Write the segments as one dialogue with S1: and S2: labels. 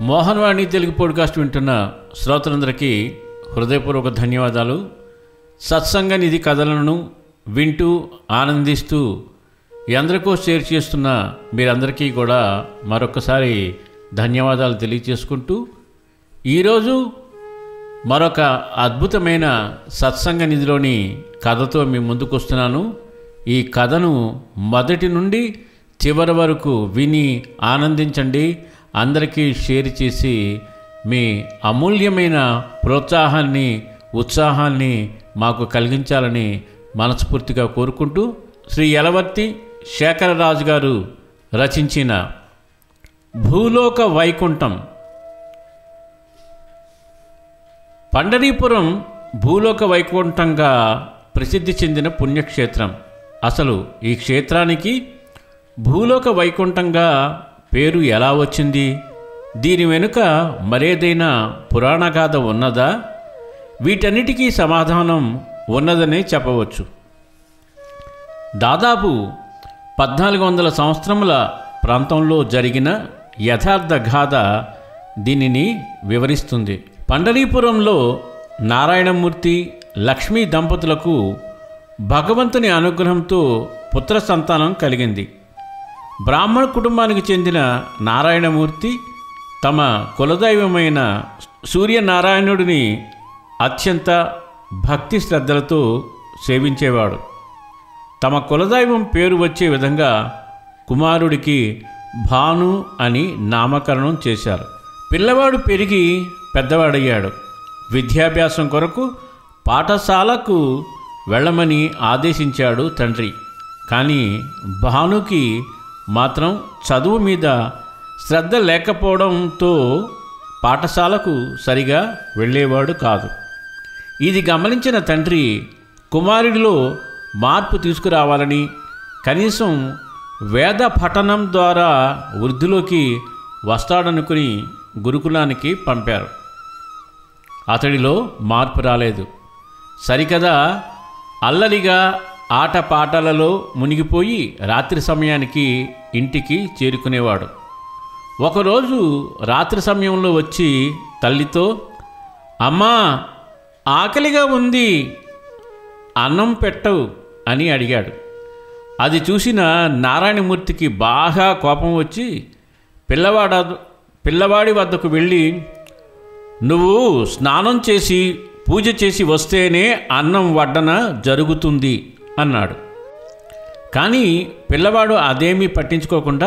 S1: Mohan Vani Telugu podcast వింటున్న శ్రోతలందరికీ హృదయపూర్వక ధన్యవాదాలు. సత్సంగ నిధి కథలను వింటూ ఆనందిస్తూ ఎందరికో షేర్ చేస్తున్న మీరందరికీ కూడా మరొకసారి ధన్యవాదాలు తెలియజేసుకుంటూ ఈరోజు మరొక అద్భుతమైన సత్సంగ నిధిలోని కథతో మీ ముందుకు వస్తున్నాను. ఈ కథను మొదటి నుండి చివరి వరకు విని ఆనందించండి. అందరికీ షేర్ చేసి మీ అమూల్యమైన ప్రోత్సాహాన్ని ఉత్సాహాన్ని మాకు కలిగించాలని మనస్ఫూర్తిగా కోరుకుంటూ శ్రీ యలవర్తి శేఖరరాజు గారు రచించిన భూలోక వైకుంఠం. పండరీపురం భూలోక వైకుంఠంగా ప్రసిద్ధి చెందిన పుణ్యక్షేత్రం. అసలు ఈ క్షేత్రానికి భూలోక వైకుంఠంగా పేరు ఎలా వచ్చింది? దీని వెనుక మరేదైనా పురాణగాథ ఉన్నదా? వీటన్నిటికీ సమాధానం ఉన్నదనే చెప్పవచ్చు. దాదాపు 1400 సంవత్సరముల ప్రాంతంలో జరిగిన యథార్థ గాథ దీనిని వివరిస్తుంది. పండరీపురంలో నారాయణమూర్తి లక్ష్మీ దంపతులకు భగవంతుని అనుగ్రహంతో పుత్ర సంతానం కలిగింది. బ్రాహ్మణ కుటుంబానికి చెందిన నారాయణమూర్తి తమ కులదైవమైన సూర్యనారాయణుడిని అత్యంత భక్తి శ్రద్ధలతో సేవించేవాడు. తమ కులదైవం పేరు వచ్చే విధంగా కుమారుడికి భాను అని నామకరణం చేశారు. పిల్లవాడు పెరిగి పెద్దవాడయ్యాడు. విద్యాభ్యాసం కొరకు పాఠశాలకు వెళ్ళమని ఆదేశించాడు తండ్రి. కానీ భానుకి మాత్రం చదువు మీద శ్రద్ధ లేకపోవడంతో పాఠశాలకు సరిగా వెళ్ళేవాడు కాదు. ఇది గమనించిన తండ్రి కుమారుడిలో మార్పు తీసుకురావాలని కనీసం వేద పఠనం ద్వారా వృద్ధిలోకి వస్తాడనుకుని గురుకులానికి పంపారు. అతడిలో మార్పు రాలేదు. సరికదా అల్లరిగా ఆటపాటలలో మునిగిపోయి రాత్రి సమయానికి ఇంటికి చేరుకునేవాడు. ఒకరోజు రాత్రి సమయంలో వచ్చి తల్లితో, అమ్మా ఆకలిగా ఉంది, అన్నం పెట్టవు అని అడిగాడు. అది చూసిన నారాయణమూర్తికి బాగా కోపం వచ్చి పిల్లవాడి వద్దకు వెళ్ళి, నువ్వు స్నానం చేసి పూజ చేసి వస్తేనే అన్నం వడ్డన జరుగుతుంది అన్నాడు. కానీ పిల్లవాడు అదేమీ పట్టించుకోకుండా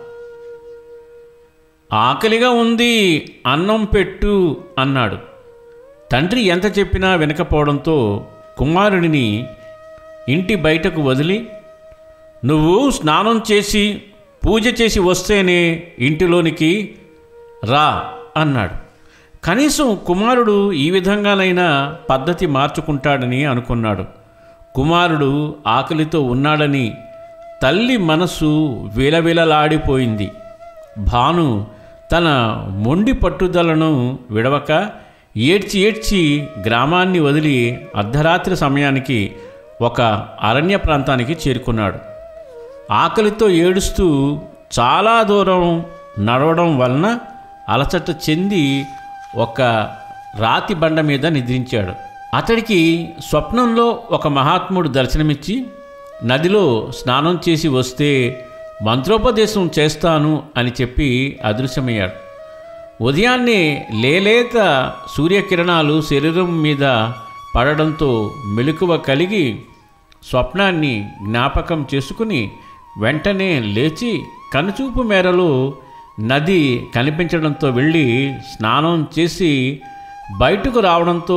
S1: ఆకలిగా ఉంది, అన్నం పెట్టు అన్నాడు. తండ్రి ఎంత చెప్పినా వినకపోవడంతో కుమారుడిని ఇంటి బయటకు వదిలి, నువ్వు స్నానం చేసి పూజ చేసి వస్తేనే ఇంటిలోనికి రా అన్నాడు. కనీసం కుమారుడు ఈ విధంగానైనా పద్ధతి మార్చుకుంటాడని అనుకున్నాడు. కుమారుడు ఆకలితో ఉన్నాడని తల్లి మనసు విలవిలలాడిపోయింది. భాను తన మొండి పట్టుదలను విడవక ఏడ్చి గ్రామాన్ని వదిలి అర్ధరాత్రి సమయానికి ఒక అరణ్య ప్రాంతానికి చేరుకున్నాడు. ఆకలితో ఏడుస్తూ చాలా దూరం నడవడం వలన అలసట చెంది ఒక రాతి బండ మీద నిద్రించాడు. అతడికి స్వప్నంలో ఒక మహాత్ముడు దర్శనమిచ్చి, నదిలో స్నానం చేసి వస్తే మంత్రోపదేశం చేస్తాను అని చెప్పి అదృశ్యమయ్యాడు. ఉదయాన్నే లేలేత సూర్యకిరణాలు శరీరం మీద పడడంతో మెలకువ కలిగి స్వప్నాన్ని జ్ఞాపకం చేసుకుని వెంటనే లేచి కనుచూపు మేరలో నది కనిపించడంతో వెళ్ళి స్నానం చేసి బయటకు రావడంతో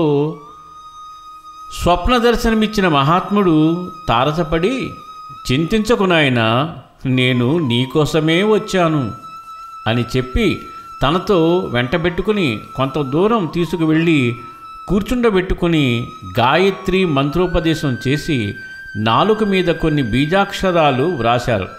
S1: స్వప్న దర్శనమిచ్చిన మహాత్ముడు తారసపడి, చింతించకు నాయనా, నేను నీకోసమే వచ్చాను అని చెప్పి తనతో వెంటబెట్టుకుని కొంత దూరం తీసుకువెళ్ళి కూర్చుండబెట్టుకుని గాయత్రి మంత్రోపదేశం చేసి నాలుక మీద కొన్ని బీజాక్షరాలు వ్రాశారు.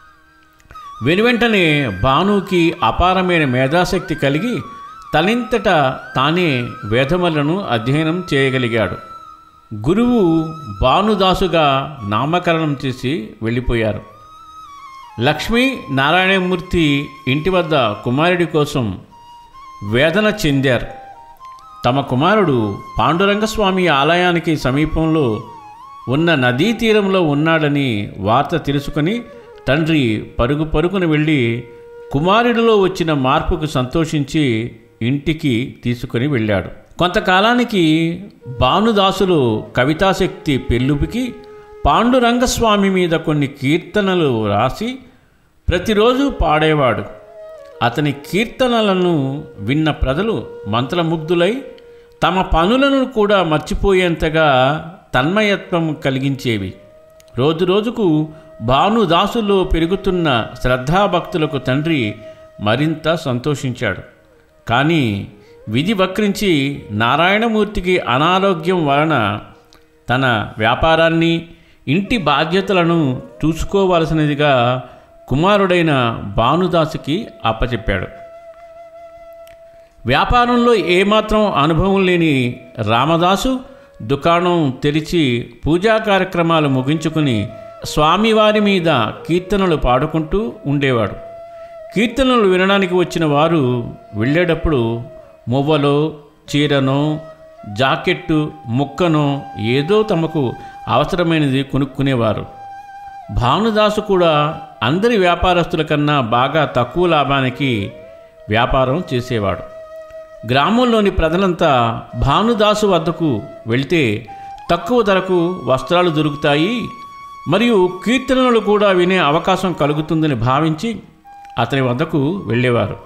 S1: వెనువెంటనే భానుకి అపారమైన మేధాశక్తి కలిగి తనంతట తానే వేదములను అధ్యయనం చేయగలిగాడు. గురువు భానుదాసుగా నామకరణం చేసి వెళ్ళిపోయారు. లక్ష్మీ నారాయణమూర్తి ఇంటి వద్ద కుమారుడి కోసం వేదన చెందారు. తమ కుమారుడు పాండురంగస్వామి ఆలయానికి సమీపంలో ఉన్న నదీ తీరంలో ఉన్నాడని వార్త తెలుసుకొని తండ్రి పరుగున వెళ్ళి కుమారుడిలో వచ్చిన మార్పుకు సంతోషించి ఇంటికి తీసుకొని వెళ్ళాడు. కొంతకాలానికి భానుదాసులు కవితాశక్తి పెళ్ళుబికి పాండురంగస్వామి మీద కొన్ని కీర్తనలు రాసి ప్రతిరోజు పాడేవాడు. అతని కీర్తనలను విన్న ప్రజలు మంత్రముగ్ధులై తమ పనులను కూడా మర్చిపోయేంతగా తన్మయత్వం కలిగించేవి. రోజురోజుకు భానుదాసులో పెరుగుతున్న శ్రద్ధాభక్తులకు తండ్రి మరింత సంతోషించాడు. కానీ విధి వక్రించి నారాయణమూర్తికి అనారోగ్యం వలన తన వ్యాపారాన్ని, ఇంటి బాధ్యతలను చూసుకోవలసినదిగా కుమారుడైన భానుదాసుకి అప్పచెప్పాడు. వ్యాపారంలో ఏమాత్రం అనుభవం లేని రామదాసు దుకాణం తెరిచి పూజా కార్యక్రమాలు ముగించుకుని స్వామివారి మీద కీర్తనలు పాడుకుంటూ ఉండేవాడు. కీర్తనలు వినడానికి వచ్చిన వారు వెళ్ళేటప్పుడు మువ్వలో, చీరనో, జాకెట్టు ముక్కనో ఏదో తమకు అవసరమైనది కొనుక్కునేవారు. భానుదాసు కూడా అందరి వ్యాపారస్తుల కన్నా బాగా తక్కువ లాభానికి వ్యాపారం చేసేవాడు. గ్రామంలోని ప్రజలంతా భానుదాసు వద్దకు వెళ్తే తక్కువ ధరకు వస్త్రాలు దొరుకుతాయి, మరియు కీర్తనలు కూడా వినే అవకాశం కలుగుతుందని భావించి అతని వద్దకు వెళ్ళేవారు.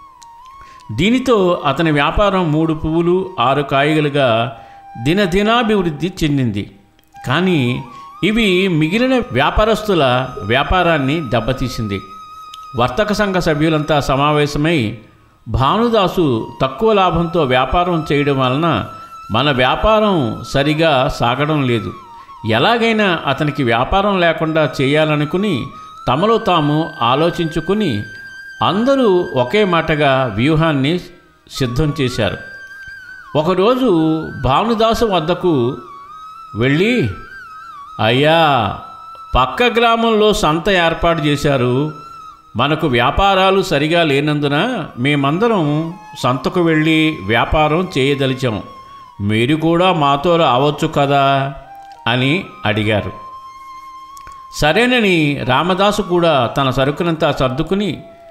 S1: దీనితో అతని వ్యాపారం 3 పువ్వులు 6 కాయలుగా దినదినాభివృద్ధి చెందింది. కానీ ఇవి మిగిలిన వ్యాపారస్తుల వ్యాపారాన్ని దెబ్బతీసింది. వర్తక సంఘ సభ్యులంతా సమావేశమై భానుదాసు తక్కువ లాభంతో వ్యాపారం చేయడం వలన మన వ్యాపారం సరిగా సాగడం లేదు, ఎలాగైనా అతనికి వ్యాపారం లేకుండా చేయాలనుకుని తమలో తాము ఆలోచించుకుని అందరూ ఒకే మాటగా వ్యూహాన్ని సిద్ధం చేశారు. ఒకరోజు భానుదాసు వద్దకు వెళ్ళి, అయ్యా, పక్క గ్రామంలో సంత ఏర్పాటు చేశారు, మనకు వ్యాపారాలు సరిగా లేనందున మేమందరం సంతకు వెళ్ళి వ్యాపారం చేయదలిచాం, మీరు కూడా మాతో రావచ్చు కదా అని అడిగారు. సరేనని రామదాసు కూడా తన సరుకునంతా సర్దుకుని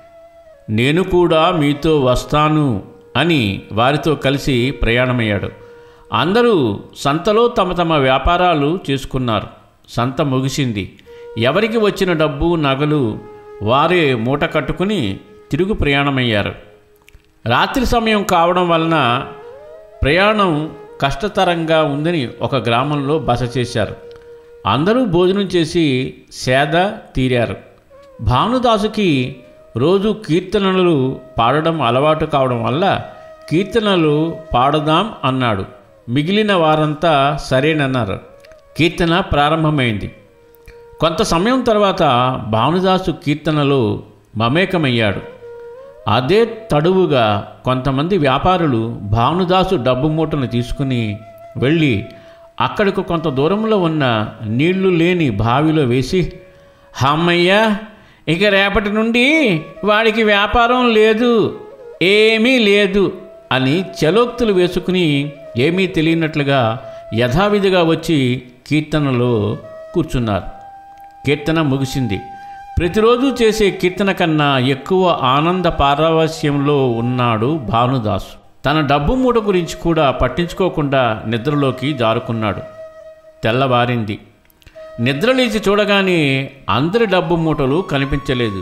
S1: నేను కూడా మీతో వస్తాను అని వారితో కలిసి ప్రయాణమయ్యాడు. అందరూ సంతలో తమ తమ వ్యాపారాలు చేసుకున్నారు. సంత ముగిసింది. ఎవరికి వచ్చిన డబ్బు, నగలు వారే మూట కట్టుకుని తిరుగు ప్రయాణమయ్యారు. రాత్రి సమయం కావడం వలన ప్రయాణం కష్టతరంగా ఉందని ఒక గ్రామంలో బస చేశారు. అందరూ భోజనం చేసి సేద తీరారు. భానుదాసుకి రోజు కీర్తనలు పాడడం అలవాటు కావడం వల్ల కీర్తనలు పాడదాం అన్నాడు. మిగిలిన వారంతా సరేనన్నారు. కీర్తన ప్రారంభమైంది. కొంత సమయం తర్వాత భానుదాసు కీర్తనలో మమేకమయ్యాడు. అదే తడువుగా కొంతమంది వ్యాపారులు భానుదాసు డబ్బు మూటను తీసుకుని వెళ్ళి అక్కడికి కొంత దూరంలో ఉన్న నీళ్లు లేని బావిలో వేసి, హమ్మయ్యా, ఇక రేపటి నుండి వాడికి వ్యాపారం లేదు, ఏమీ లేదు అని చలోక్తులు వేసుకుని ఏమీ తెలియనట్లుగా యథావిధిగా వచ్చి కీర్తనలో కూర్చున్నారు. కీర్తన ముగిసింది. ప్రతిరోజు చేసే కీర్తన కన్నా ఎక్కువ ఆనంద పారవస్యంలో ఉన్నాడు భానుదాసు. తన డబ్బు మూట గురించి కూడా పట్టించుకోకుండా నిద్రలోకి జారుకున్నాడు. తెల్లవారింది. నిద్రలేచి చూడగానే అందరి డబ్బు మూటలు కనిపించలేదు.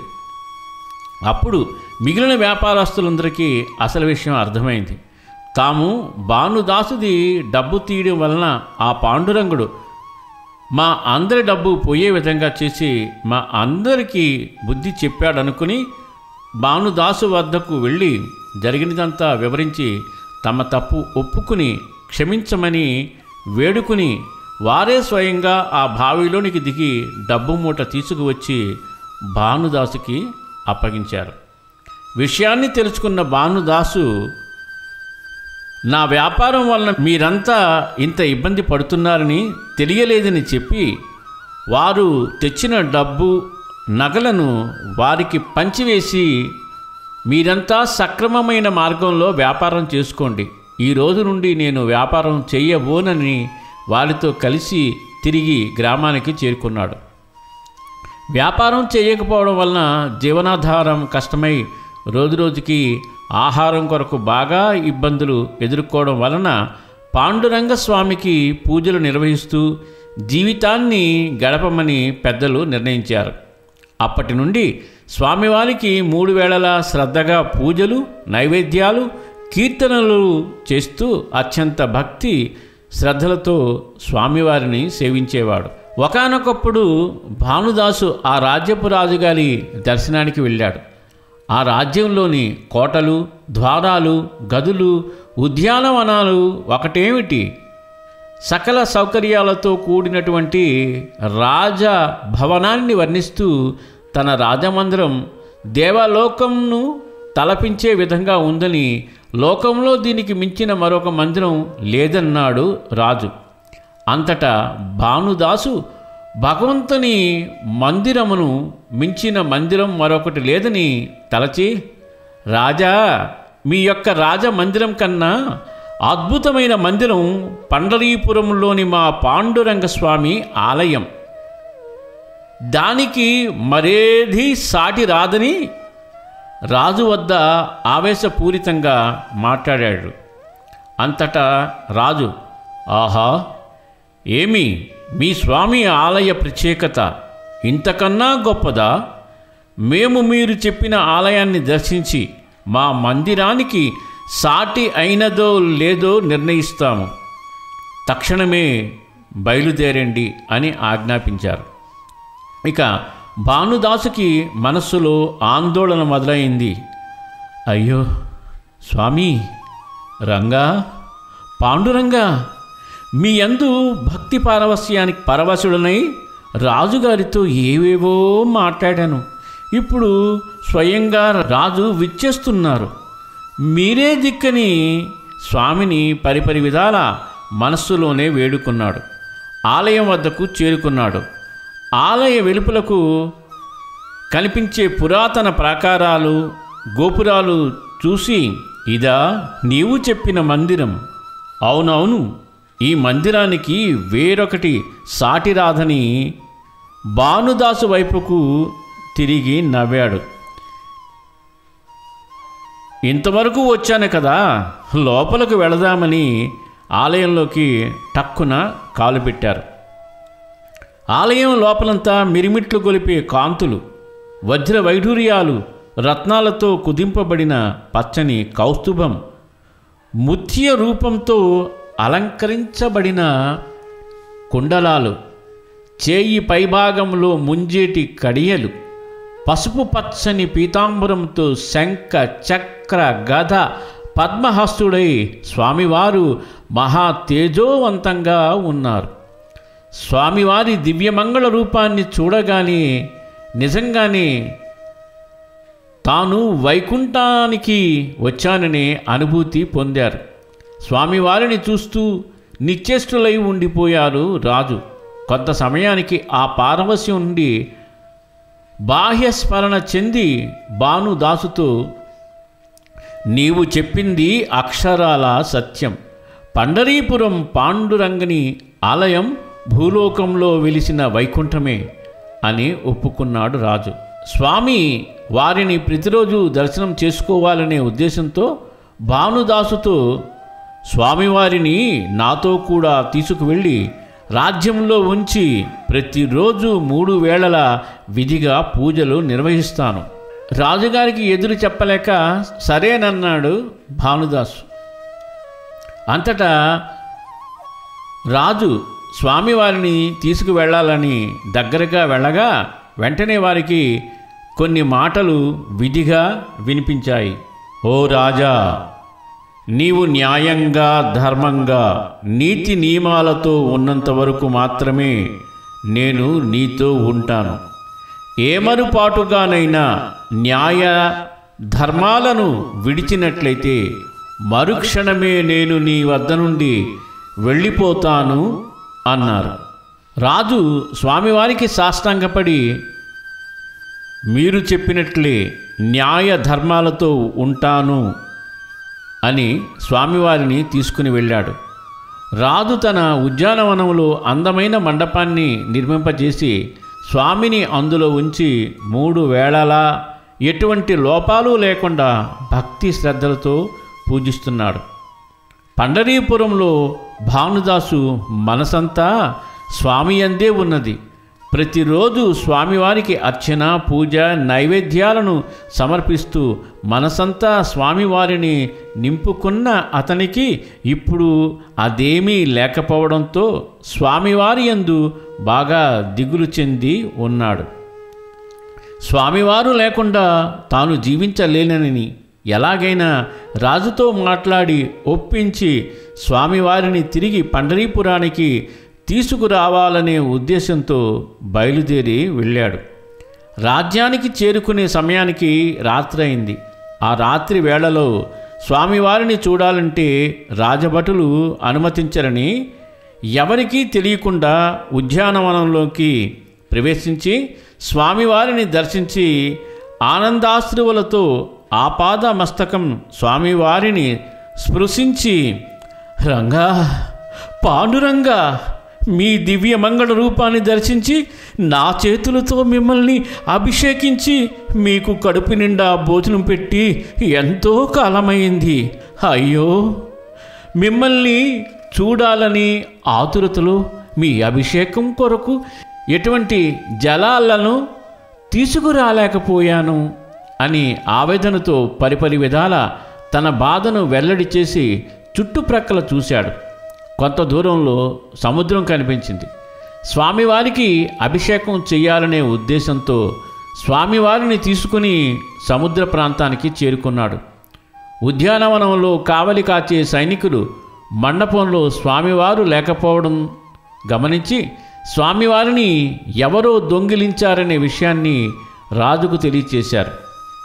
S1: అప్పుడు మిగిలిన వ్యాపారస్తులందరికీ అసలు విషయం అర్థమైంది. తాము భానుదాసుది డబ్బు తీయడం వలన ఆ పాండురంగుడు మా అందరి డబ్బు పోయే విధంగా చేసి మా అందరికీ బుద్ధి చెప్పాడనుకుని భానుదాసు వద్దకు వెళ్ళి జరిగినదంతా వివరించి తమ తప్పు ఒప్పుకుని క్షమించమని వేడుకుని వారే స్వయంగా ఆ బావిలోనికి దిగి డబ్బు మూట తీసుకువచ్చి భానుదాసుకి అప్పగించారు. విషయాన్ని తెలుసుకున్న భానుదాసు, నా వ్యాపారం వలన మీరంతా ఇంత ఇబ్బంది పడుతున్నారని తెలియలేదని చెప్పి వారు తెచ్చిన డబ్బు, నగలను వారికి పంచివేసి మీరంతా సక్రమమైన మార్గంలో వ్యాపారం చేసుకోండి. ఈ రోజు నుండి నేను వ్యాపారం చెయ్యబోనని వారితో కలిసి తిరిగి గ్రామానికి చేరుకున్నాడు. వ్యాపారం చేయకపోవడం వలన జీవనాధారం కష్టమై రోజురోజుకి ఆహారం కొరకు బాగా ఇబ్బందులు ఎదుర్కోవడం వలన పాండురంగ స్వామికి పూజలు నిర్వహిస్తూ జీవితాన్ని గడపమని పెద్దలు నిర్ణయించారు. అప్పటి నుండి స్వామివారికి 3 వేళలా శ్రద్ధగా పూజలు, నైవేద్యాలు, కీర్తనలు చేస్తూ అత్యంత భక్తి శ్రద్ధలతో స్వామివారిని సేవించేవాడు. ఒకానొకప్పుడు భానుదాసు ఆ రాజ్యపు రాజుగారి దర్శనానికి వెళ్ళాడు. ఆ రాజ్యంలోని కోటలు, ద్వారాలు, గదులు, ఉద్యానవనాలు ఒకటేమిటి, సకల సౌకర్యాలతో కూడినటువంటి రాజభవనాన్ని వర్ణిస్తూ తన రాజమందిరం దేవలోకంను తలపించే విధంగా ఉందని, లోకంలో దీనికి మించిన మరొక మందిరం లేదన్నాడు రాజు. అంతటా భానుదాసు భగవంతుని మందిరమును మించిన మందిరం మరొకటి లేదని తలచి, రాజా, మీ యొక్క రాజమందిరం కన్నా అద్భుతమైన మందిరం పండరీపురంలోని మా పాండురంగ స్వామి ఆలయం. దానికి మరేది సాటి రాదని రాజు వద్ద ఆవేశపూరితంగా మాట్లాడాడు. అంతటా రాజు, ఆహా, ఏమి మీ స్వామి ఆలయ ప్రత్యేకత ఇంతకన్నా గొప్పదా? మేము మీరు చెప్పిన ఆలయాన్ని దర్శించి మా మందిరానికి సాటి అయినదో లేదో నిర్ణయిస్తాము. తక్షణమే బయలుదేరండి అని ఆజ్ఞాపించారు. ఇక భానుదాసుకి మనస్సులో ఆందోళన మొదలైంది. అయ్యో స్వామి, రంగా, పాండురంగా, మీ యందు భక్తి పారవస్యానికి పరవశుడనై రాజుగారితో ఏవేవో మాట్లాడాను. ఇప్పుడు స్వయంగా రాజు విచ్చేస్తున్నారు. మీరే దిక్కని స్వామిని పరిపరి విధాల మనస్సులోనే వేడుకున్నాడు. ఆలయం వద్దకు చేరుకున్నాడు. ఆలయ వెలుపలకు కనిపించే పురాతన ప్రాకారాలు, గోపురాలు చూసి, ఇదా నీవు చెప్పిన మందిరం? అవునవును, ఈ మందిరానికి వేరొకటి సాటి రాదని భానుదాసు వైపుకు తిరిగి నవ్వాడు. ఇంతవరకు వచ్చాను కదా, లోపలకు వెళదామని ఆలయంలోకి టక్కున కాలు పెట్టారు. ఆలయం లోపలంతా మిరిమిట్లు గొలిపే కాంతులు, వజ్ర వైఢూర్యాలు, రత్నాలతో కుదింపబడిన పచ్చని కౌస్తుభం, ముత్య రూపంతో అలంకరించబడిన కుండలాలు, చేయి పైభాగంలో ముంజేటి కడియలు, పసుపు పచ్చని పీతాంబరంతో శంఖ, చక్ర, గద, పద్మహస్తుడై స్వామివారు మహా తేజోవంతంగా ఉన్నారు. స్వామివారి దివ్యమంగళ రూపాన్ని చూడగానే నిజంగానే తాను వైకుంఠానికి వచ్చాననే అనుభూతి పొందారు. స్వామివారిని చూస్తూ నిశ్చేష్టులై ఉండిపోయారు రాజు. కొంత సమయానికి ఆ పారవస్యం నుండి బాహ్యస్మరణ చెంది భానుదాసుతో, నీవు చెప్పింది అక్షరాల సత్యం. పండరీపురం పాండురంగని ఆలయం భూలోకంలో వెలిసిన వైకుంఠమే అని ఒప్పుకున్నాడు రాజు. స్వామి వారిని ప్రతిరోజు దర్శనం చేసుకోవాలనే ఉద్దేశంతో భానుదాసుతో, స్వామివారిని నాతో కూడా తీసుకువెళ్ళి రాజ్యంలో ఉంచి ప్రతిరోజు 3 వేళల విధిగా పూజలు నిర్వహిస్తాను. రాజుగారికి ఎదురు చెప్పలేక సరేనన్నాడు భానుదాసు. అంతటా రాజు స్వామివారిని తీసుకువెళ్ళాలని దగ్గరగా వెళ్ళగా వెంటనే వారికి కొన్ని మాటలు విధిగా వినిపించాయి. ఓ రాజా, నీవు న్యాయంగా, ధర్మంగా, నీతి నియమాలతో ఉన్నంత వరకు మాత్రమే నేను నీతో ఉంటాను. ఏమరుపాటుగానైనా న్యాయ ధర్మాలను విడిచినట్లయితే మరుక్షణమే నేను నీ వద్ద నుండి వెళ్ళిపోతాను అన్నారు. రాజు స్వామివారికి సాష్టాంగపడి మీరు చెప్పినట్లే న్యాయ ధర్మాలతో ఉంటాను అని స్వామివారిని తీసుకుని వెళ్ళాడు. రాజు తన ఉద్యానవనంలో అందమైన మండపాన్ని నిర్మింపజేసి స్వామిని అందులో ఉంచి 3 వేళలా ఎటువంటి లోపాలు లేకుండా భక్తి శ్రద్ధలతో పూజిస్తున్నాడు. పండరీపురంలో భానుదాసు మనసంతా స్వామి యందే ఉన్నది. ప్రతిరోజు స్వామివారికి అర్చన, పూజ, నైవేద్యాలను సమర్పిస్తూ మనసంతా స్వామివారిని నింపుకున్న అతనికి ఇప్పుడు అదేమీ లేకపోవడంతో స్వామివారి యందు బాగా దిగులు చెంది ఉన్నాడు. స్వామివారు లేకుండా తాను జీవించలేనని ఎలాగైనా రాజుతో మాట్లాడి ఒప్పించి స్వామివారిని తిరిగి పండరీపురానికి తీసుకురావాలనే ఉద్దేశంతో బయలుదేరి వెళ్ళాడు. రాజ్యానికి చేరుకునే సమయానికి రాత్రి అయింది. ఆ రాత్రి వేళలో స్వామివారిని చూడాలంటే రాజభటులు అనుమతించరని ఎవరికీ తెలియకుండా ఉద్యానవనంలోకి ప్రవేశించి స్వామివారిని దర్శించి ఆనందాశ్రువులతో ఆపాద మస్తకం స్వామివారిని స్పృశించి, రంగా, పాండురంగా, మీ దివ్య మంగళ రూపాన్ని దర్శించి నా చేతులతో మిమ్మల్ని అభిషేకించి మీకు కడుపు నిండా భోజనం పెట్టి ఎంతో కాలమైంది. అయ్యో, మిమ్మల్ని చూడాలని ఆతురతలో మీ అభిషేకం కొరకు ఎటువంటి జలాలను తీసుకురాలేకపోయాను అని ఆవేదనతో పరిపరి విధాల తన బాధను వెల్లడి చేసి చుట్టుప్రక్కల చూశాడు. కొంత దూరంలో సముద్రం కనిపించింది. స్వామివారికి అభిషేకం చేయాలనే ఉద్దేశంతో స్వామివారిని తీసుకుని సముద్ర ప్రాంతానికి చేరుకున్నాడు. ఉద్యానవనంలో కావలి కాచే సైనికులు మండపంలో స్వామివారు లేకపోవడం గమనించి స్వామివారిని ఎవరో దొంగిలించారనే విషయాన్ని రాజుకు తెలియచేశారు.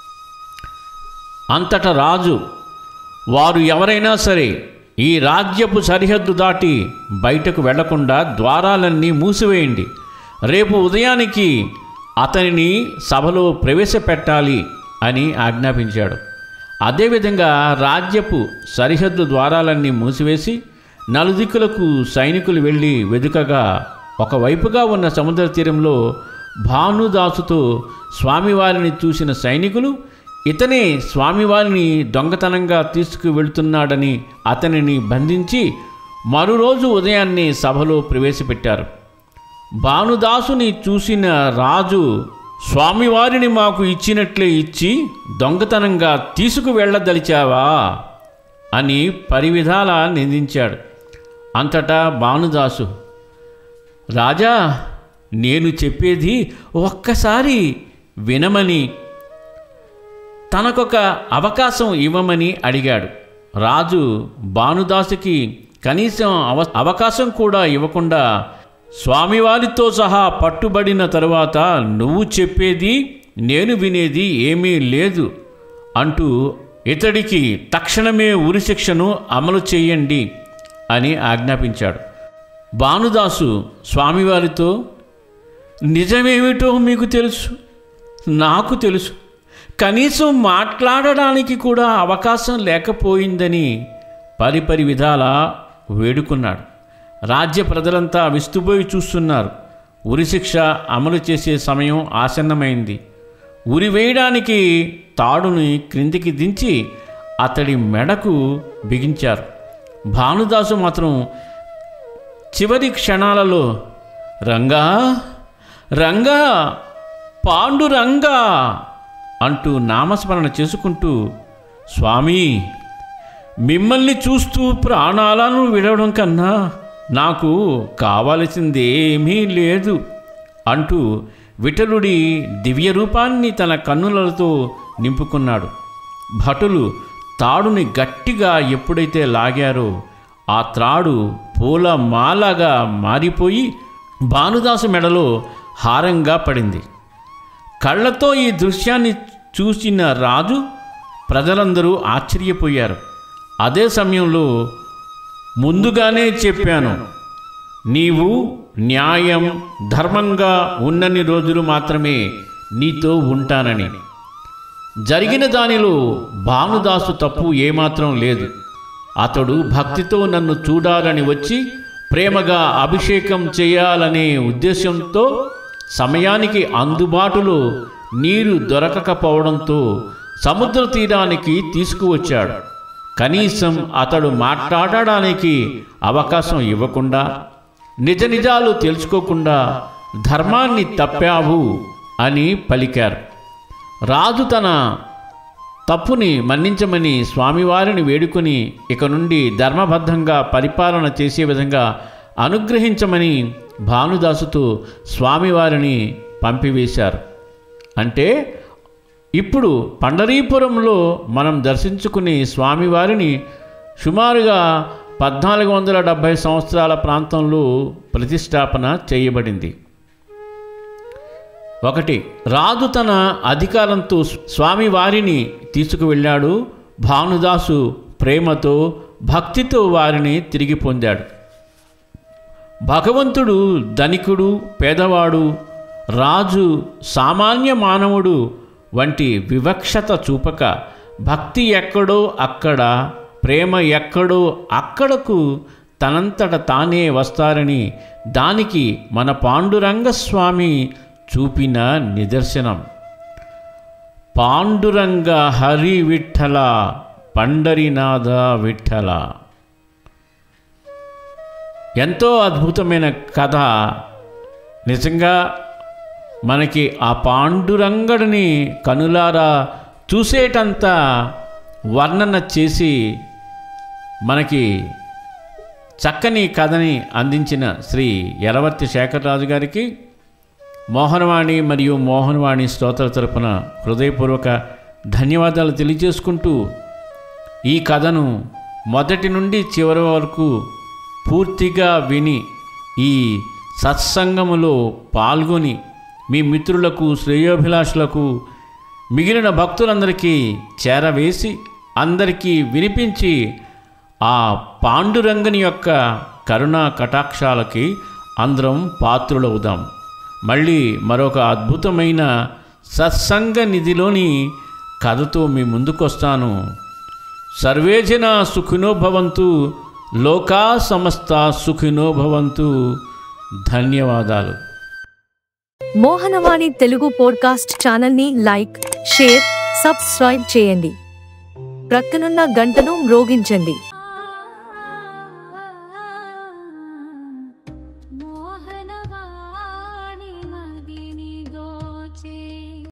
S1: అంతటా రాజు, వారు ఎవరైనా సరే ఈ రాజ్యపు సరిహద్దు దాటి బయటకు వెళ్లకుండా ద్వారాలన్నీ మూసివేయండి. రేపు ఉదయానికి అతనిని సభలో ప్రవేశపెట్టాలి అని ఆజ్ఞాపించాడు. అదేవిధంగా రాజ్యపు సరిహద్దు ద్వారాలన్నీ మూసివేసి నలుదిక్కులకు సైనికులు వెళ్ళి వెదుకగా ఒకవైపుగా ఉన్న సముద్ర తీరంలో భానుదాసుతో స్వామివారిని చూసిన సైనికులు ఇతనే స్వామివారిని దొంగతనంగా తీసుకువెళ్తున్నాడని అతనిని బంధించి మరురోజు ఉదయాన్నే సభలో ప్రవేశపెట్టారు. భానుదాసుని చూసిన రాజు, స్వామివారిని మాకు ఇచ్చినట్లే ఇచ్చి దొంగతనంగా తీసుకువెళ్ళదలిచావా అని పరివిధాల నిందించాడు. అంతటా భానుదాసు, రాజా, నేను చెప్పేది ఒక్కసారి వినమని, తనకొక అవకాశం ఇవ్వమని అడిగాడు. రాజు భానుదాసుకి కనీసం అవకాశం కూడా ఇవ్వకుండా, స్వామివారితో సహా పట్టుబడిన తరువాత నువ్వు చెప్పేది నేను వినేది ఏమీ లేదు అంటూ ఇతడికి తక్షణమే ఉరిశిక్షను అమలు చేయండి అని ఆజ్ఞాపించాడు. భానుదాసు స్వామివారితో, నిజమేమిటో మీకు తెలుసు, నాకు తెలుసు, కనీసం మాట్లాడడానికి కూడా అవకాశం లేకపోయిందని పరిపరి విధాలా వేడుకున్నాడు. రాజ్య ప్రజలంతా విస్తుపోయి చూస్తున్నారు. ఉరిశిక్ష అమలు చేసే సమయం ఆసన్నమైంది. ఉరి వేయడానికి తాడుని క్రిందికి దించి అతడి మెడకు బిగించారు. భానుదాసు మాత్రం చివరి క్షణాలలో రంగా, రంగా, పాండురంగా అంటూ నామస్మరణ చేసుకుంటూ, స్వామి, మిమ్మల్ని చూస్తూ ప్రాణాలను విడవడం కన్నా నాకు కావలసిందేమీ లేదు అంటూ విఠలుడి దివ్య రూపాన్ని తన కన్నులతో నింపుకున్నాడు. భటులు తాడుని గట్టిగా ఎప్పుడైతే లాగారో ఆ త్రాడు పూల మాలగా మారిపోయి భానుదాసు మెడలో హారంగా పడింది. కళ్ళతో ఈ దృశ్యాన్ని చూసిన రాజు, ప్రజలందరూ ఆశ్చర్యపోయారు. అదే సమయంలో, ముందుగానే చెప్పాను, నీవు న్యాయం ధర్మంగా ఉన్నన్ని రోజులు మాత్రమే నీతో ఉంటానని. జరిగిన దానిలో భానుదాసు తప్పు ఏమాత్రం లేదు. అతడు భక్తితో నన్ను చూడాలని వచ్చి ప్రేమగా అభిషేకం చేయాలనే ఉద్దేశంతో సమయానికి అందుబాటులో నీరు దొరకకపోవడంతో సముద్ర తీరానికి తీసుకువచ్చాడు. కనీసం అతడు మాట్లాడడానికి అవకాశం ఇవ్వకుండా, నిజ నిజాలు తెలుసుకోకుండా ధర్మాన్ని తప్పావు అని పలికారు. రాజు తన తప్పుని మన్నించమని స్వామివారిని వేడుకొని ఇక నుండి ధర్మబద్ధంగా పరిపాలన చేసే విధంగా అనుగ్రహించమని భానుదాసుతో స్వామివారిని పంపివేశారు. అంటే ఇప్పుడు పండరీపురంలో మనం దర్శించుకునే స్వామివారిని సుమారుగా 1470 సంవత్సరాల ప్రాంతంలో ప్రతిష్టాపన చేయబడింది. 1. రాజు తన అధికారంతో స్వామివారిని తీసుకువెళ్ళాడు. భానుదాసు ప్రేమతో భక్తితో వారిని తిరిగి పొందాడు. భగవంతుడు ధనికుడు పేదవాడు, రాజు సామాన్య మానవుడు వంటి వివక్షత చూపక భక్తి ఎక్కడో అక్కడ, ప్రేమ ఎక్కడో అక్కడకు తనంతట తానే వస్తారని దానికి మన పాండురంగ స్వామి చూపిన నిదర్శనం. పాండురంగ హరి విఠల పండరీనాథ విఠల. ఎంతో అద్భుతమైన కథ. నిజంగా మనకి ఆ పాండురంగడిని కనులారా చూసేటంత వర్ణన చేసి మనకి చక్కని కథని అందించిన శ్రీ యలవర్తి శేఖరరాజు గారికి మోహనవాణి మరియు మోహనవాణి స్తోత్ర తరపున హృదయపూర్వక ధన్యవాదాలు తెలియజేసుకుంటూ, ఈ కథను మొదటి నుండి చివరి వరకు పూర్తిగా విని ఈ సత్సంగములో పాల్గొని మీ మిత్రులకు, శ్రేయోభిలాషులకు, మిగిలిన భక్తులందరికీ చేరవేసి అందరికీ వినిపించి ఆ పాండురంగని యొక్క కరుణా కటాక్షాలకి అందరం పాత్రులవుదాం. మళ్ళీ మరొక అద్భుతమైన సత్సంగ నిధిలోని కథతో మీ ముందుకొస్తాను. సర్వే జనా సుఖినో భవంతు, లోకా సమస్త సుఖినో భవంతు. ధన్యవాదాలు.
S2: మోహనవాణి తెలుగు పోడ్కాస్ట్ ఛానల్ని లైక్, షేర్, సబ్స్క్రైబ్ చేయండి. ప్రక్కనున్న గంటను మ్రోగించండి.